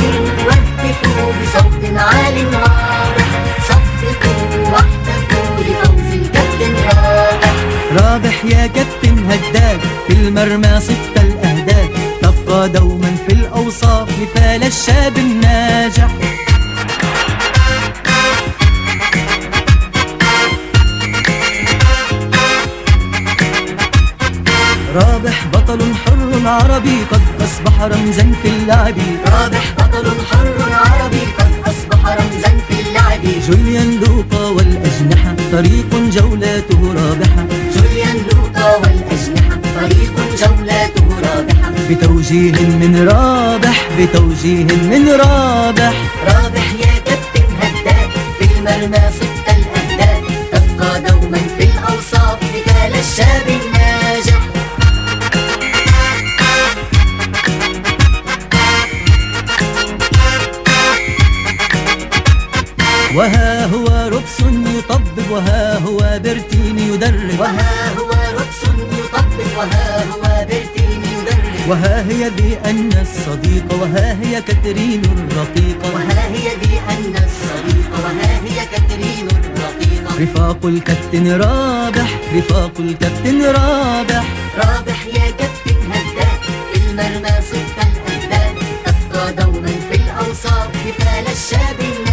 وهتفوا بصوت عال واضح، صفقوا واحتفوا لفوز الكابتن رابح. رابح يا كابتن هداف، في المرمى صدت الأهداف، تبقى دوما في الأوصاف مثال الشاب الناجح. رابح بطل حر عربي قد أصبح رمزا في اللعب. رابح بطل حر عربي قد أصبح رمزا في اللعب. جوليان لوقا والأجنحة طريق جولاته رابحة. جوليان لوقا والأجنحة طريق جولاته رابحة. بتوجيه من رابح، بتوجيه من رابح. رابح يا كابتن هداف، في المرمى صدت الأهداف، تبقى دوما في الأوصاف مثال الشاب الناجح. وها هو رقص يطبب، وها هو برتين يدرب. وها هو رقص يطبب، وها هو برتين يدرب. وها هي ذي أن الصديقة، وها هي كاترين الرقيقة. وها هي ذي أن الصديقة، وها هي كاترين الرقيقة. رفاق الكابتن رابح، رفاق الكابتن رابح. رابح يا كابتن هداف، في المرمى صدت الأهداف، تبقى دوما في الأوصاف مثال الشاب الناجح.